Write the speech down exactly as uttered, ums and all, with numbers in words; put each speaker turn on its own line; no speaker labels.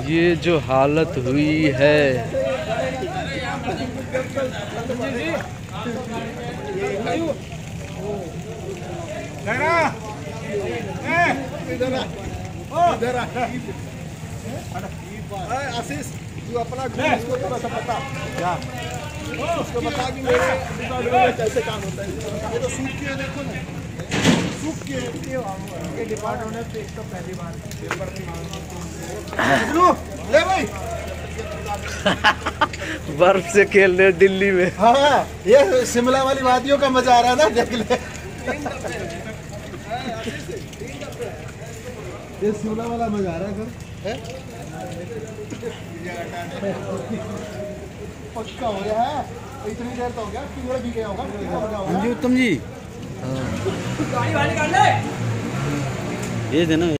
ये जो हालत हुई है,
आशीष तू अपना इसको थोड़ा सा बता क्या उसको बता कि मेरे डिपार्टमेंट में कैसे काम होता है। ये तो सूख के देखो ना, सूख के ये डिपार्टमेंट में एक तो पहली बार पेपर ले भाई
बर्फ से खेलने दिल्ली में।
हाँ ये शिमला वाली वादियों का मजा आ रहा है ना, देख ले ये शिमला वाला मजा आ रहा है। पक्का हो गया है, इतनी देर तो हो गया, कीड़ा भी गया होगा।
जी उत्तम जी, ये देना।